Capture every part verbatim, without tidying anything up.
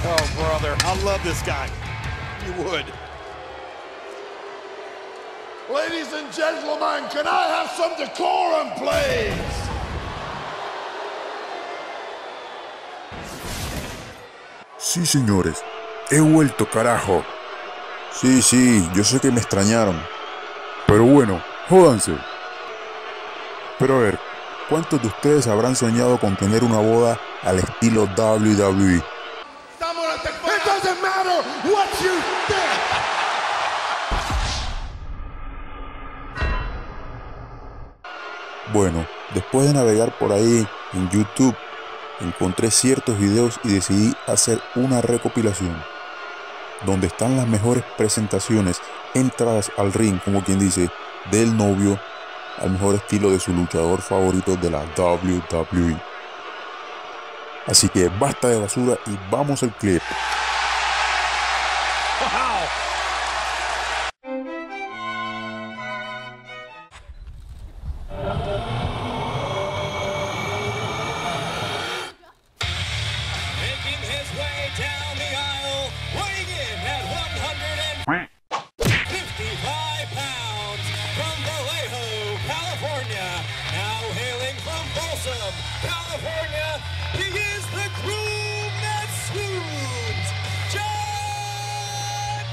Oh, brother. I love this guy. You would. Ladies and gentlemen, can I have some decorum, please? Sí, señores. He vuelto, carajo. Sí, sí, yo sé que me extrañaron. Pero bueno, jódanse. Pero a ver, ¿cuántos de ustedes habrán soñado con tener una boda al estilo W W E? It doesn't matter what you think. Bueno, después de navegar por ahí en YouTube, encontré ciertos videos y decidí hacer una recopilación donde están las mejores presentaciones, entradas al ring, como quien dice, del novio al mejor estilo de su luchador favorito de la W W E. Así que basta de basura y vamos al clip. Making his way down the aisle, weighing in at one hundred fifty-five pounds, from Vallejo, California, now hailing from Folsom, California, he is the groom that swoons, John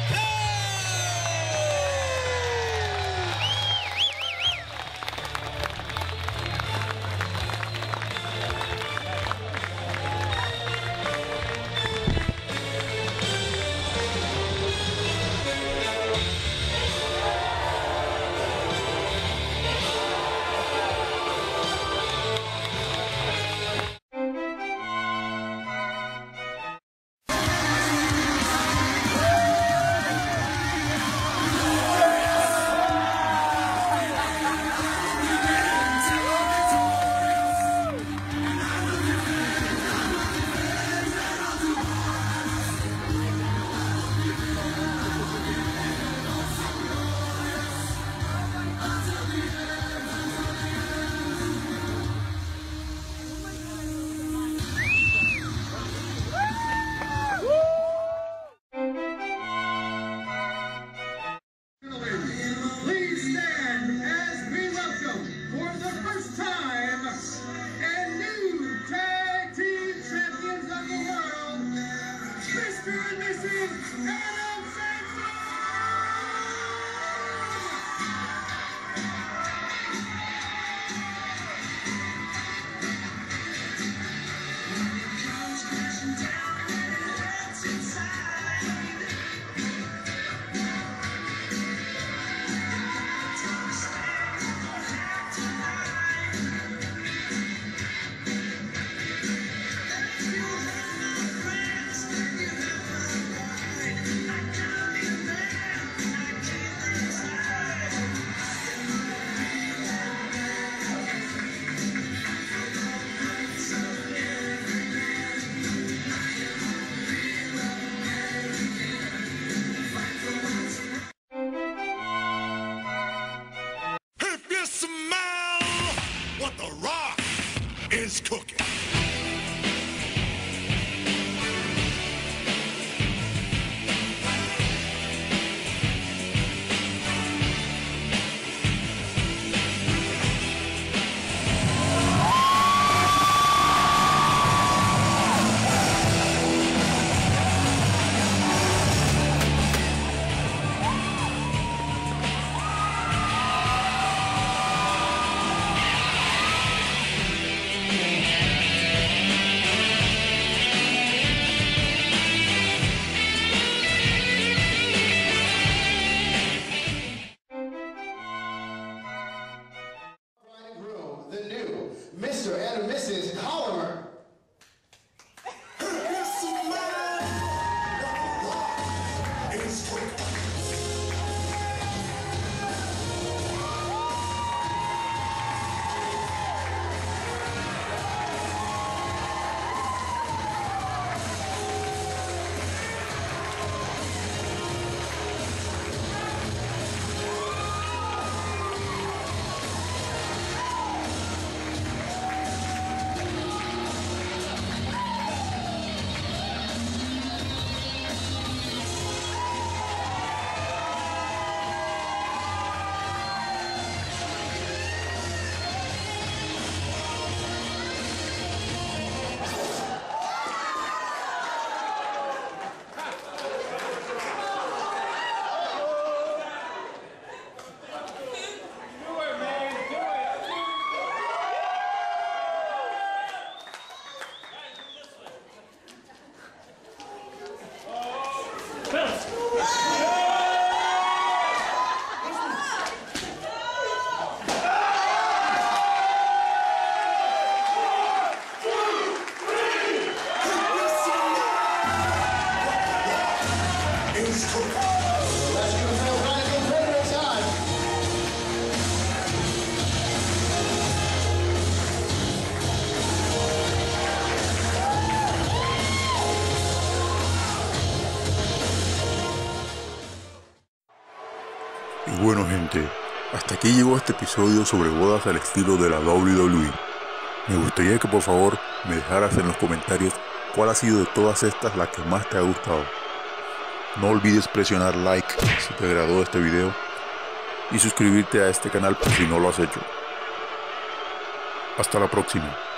bueno, gente, hasta aquí llegó este episodio sobre bodas al estilo de la doble u doble u E. Me gustaría que por favor me dejaras en los comentarios cuál ha sido de todas estas la que más te ha gustado. No olvides presionar like si te agradó este video y suscribirte a este canal por si no lo has hecho. Hasta la próxima.